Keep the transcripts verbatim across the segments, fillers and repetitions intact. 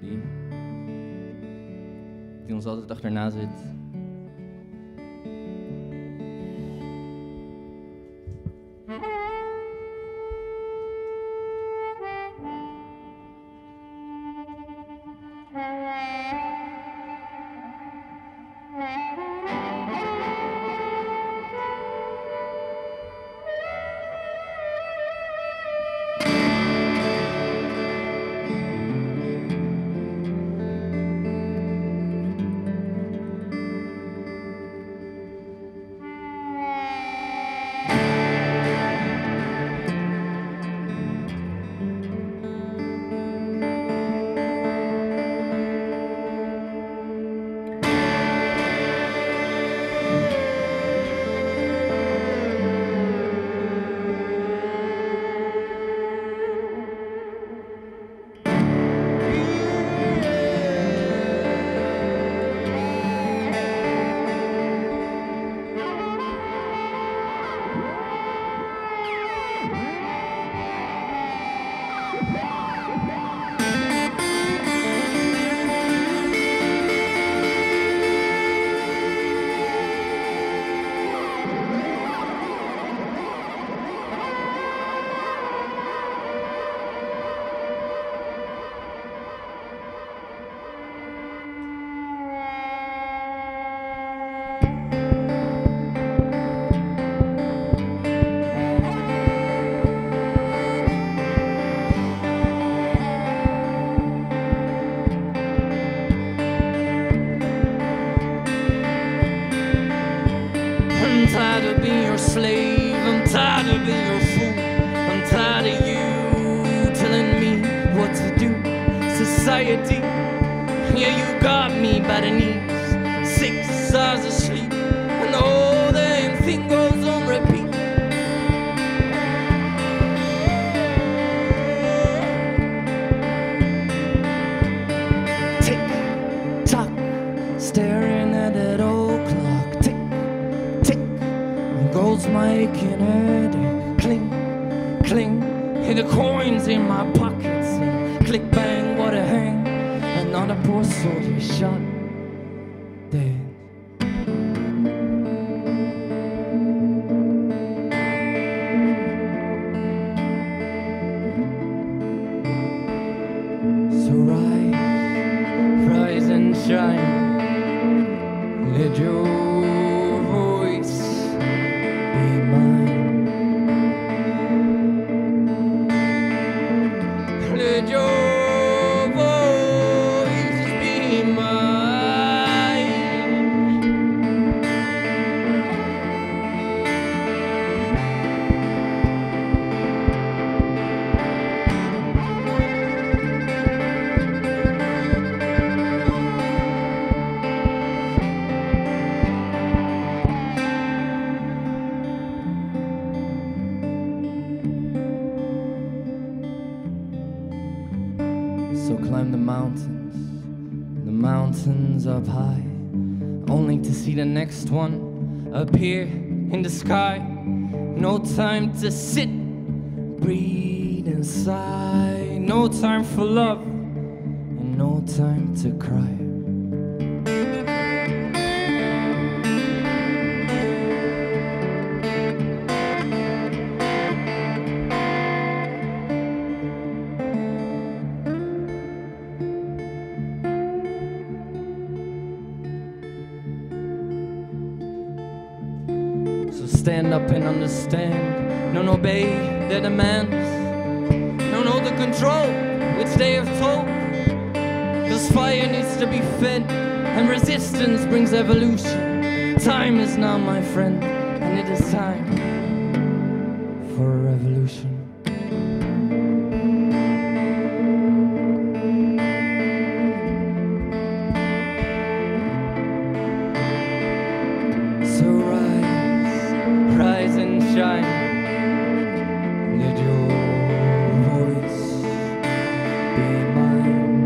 Die. Die ons altijd achterna zit. I'm tired of being your slave, I'm tired of being your fool, I'm tired of you telling me what to do. Society, yeah, you got me by the knees. Six hours of sleep, and the whole damn thing goes on repeat. Tick tock, staring at that old clock. Tick tick, gold's my aching headache. Cling cling, hear the coins in my pockets. And click bang, what a hang. Another poor soldier shot dead. So rise, rise and shine. Let your voice be mine. Let your voice be mine. So climb the mountains, the mountains up high, only to see the next one appear in the sky. No time to sit, breathe and sigh. No time for love, and no time to cry. So stand up and understand. Don't obey their demands. Don't hold the control which they have told. Cause fire needs to be fed, and resistance brings evolution. Time is now, my friend, and it is time for a revolution. So rise, rise and shine. Let your voice be mine.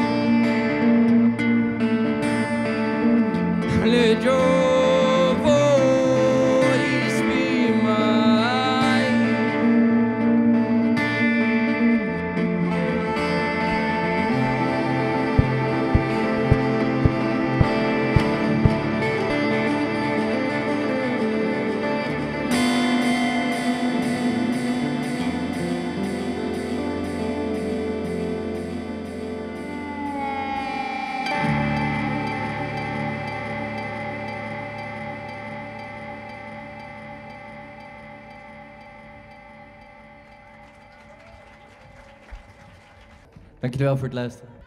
Let your voice be mine. Dankjewel voor het luisteren.